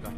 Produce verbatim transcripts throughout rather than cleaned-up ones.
जाएगा।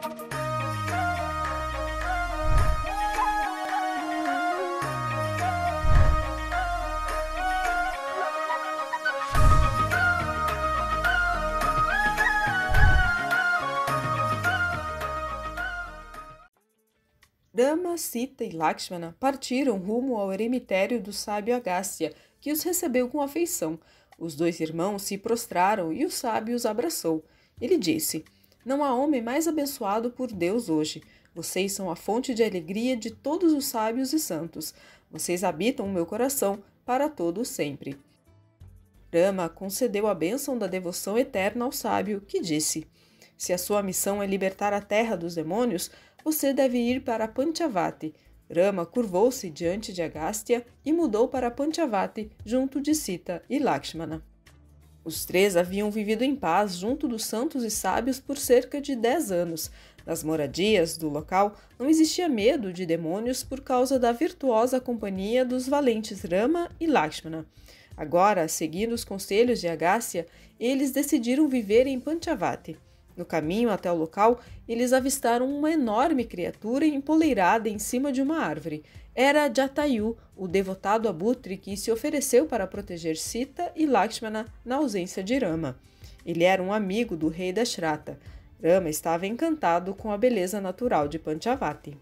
Rama, Sita e Lakshmana partiram rumo ao eremitério do sábio Agastya, que os recebeu com afeição. Os dois irmãos se prostraram e o sábio os abraçou. Ele disse: Não há homem mais abençoado por Deus hoje. Vocês são a fonte de alegria de todos os sábios e santos. Vocês habitam o meu coração para todo o sempre. Rama concedeu a bênção da devoção eterna ao sábio, que disse: Se a sua missão é libertar a terra dos demônios, você deve ir para Panchavati. Rama curvou-se diante de Agastya e mudou para Panchavati junto de Sita e Lakshmana. Os três haviam vivido em paz junto dos santos e sábios por cerca de dez anos. Nas moradias do local não existia medo de demônios por causa da virtuosa companhia dos valentes Rama e Lakshmana. Agora, seguindo os conselhos de Agastya, eles decidiram viver em Panchavati. No caminho até o local, eles avistaram uma enorme criatura empoleirada em cima de uma árvore. Era Jatayu, o devotado abutre que se ofereceu para proteger Sita e Lakshmana na ausência de Rama. Ele era um amigo do rei Dashrata. Rama estava encantado com a beleza natural de Panchavati.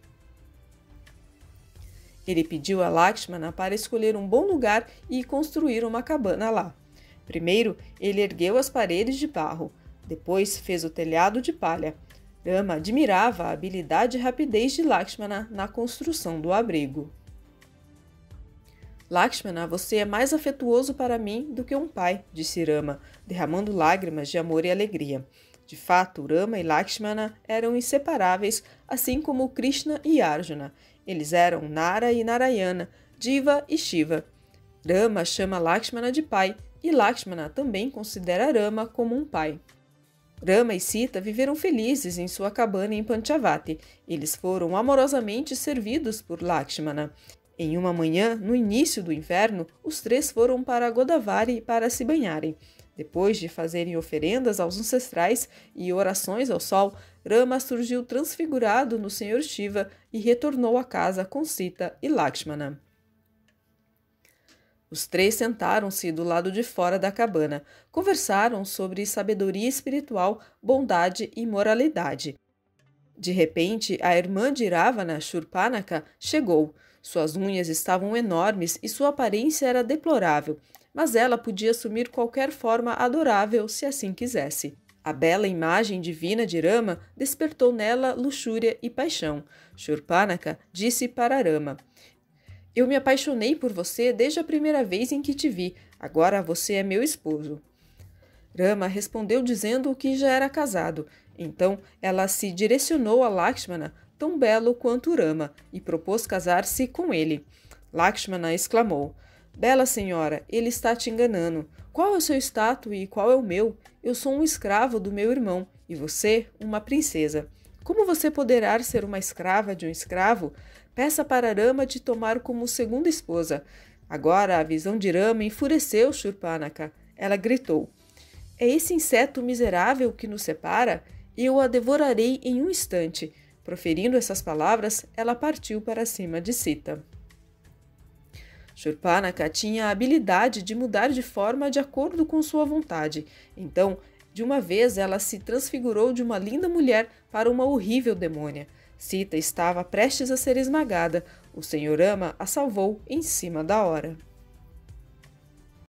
Ele pediu a Lakshmana para escolher um bom lugar e construir uma cabana lá. Primeiro, ele ergueu as paredes de barro. Depois fez o telhado de palha. Rama admirava a habilidade e rapidez de Lakshmana na construção do abrigo. Lakshmana, você é mais afetuoso para mim do que um pai, disse Rama, derramando lágrimas de amor e alegria. De fato, Rama e Lakshmana eram inseparáveis, assim como Krishna e Arjuna. Eles eram Nara e Narayana, Diva e Shiva. Rama chama Lakshmana de pai e Lakshmana também considera Rama como um pai. Rama e Sita viveram felizes em sua cabana em Panchavati. Eles foram amorosamente servidos por Lakshmana. Em uma manhã, no início do inverno, os três foram para Godavari para se banharem. Depois de fazerem oferendas aos ancestrais e orações ao sol, Rama surgiu transfigurado no Senhor Shiva e retornou à casa com Sita e Lakshmana. Os três sentaram-se do lado de fora da cabana. Conversaram sobre sabedoria espiritual, bondade e moralidade. De repente, a irmã de Ravana, Shurpanaka, chegou. Suas unhas estavam enormes e sua aparência era deplorável, mas ela podia assumir qualquer forma adorável se assim quisesse. A bela imagem divina de Rama despertou nela luxúria e paixão. Shurpanaka disse para Rama: Eu me apaixonei por você desde a primeira vez em que te vi. Agora você é meu esposo. Rama respondeu dizendo que já era casado. Então ela se direcionou a Lakshmana, tão belo quanto Rama, e propôs casar-se com ele. Lakshmana exclamou: Bela senhora, ele está te enganando. Qual é o seu status e qual é o meu? Eu sou um escravo do meu irmão, e você, uma princesa. Como você poderá ser uma escrava de um escravo? Peça para Rama te tomar como segunda esposa. Agora a visão de Rama enfureceu Shurpanaka. Ela gritou: É esse inseto miserável que nos separa? Eu a devorarei em um instante. Proferindo essas palavras, ela partiu para cima de Sita. Shurpanaka tinha a habilidade de mudar de forma de acordo com sua vontade. Então, de uma vez, ela se transfigurou de uma linda mulher para uma horrível demônia. Sita estava prestes a ser esmagada. O senhor Rama a salvou em cima da hora.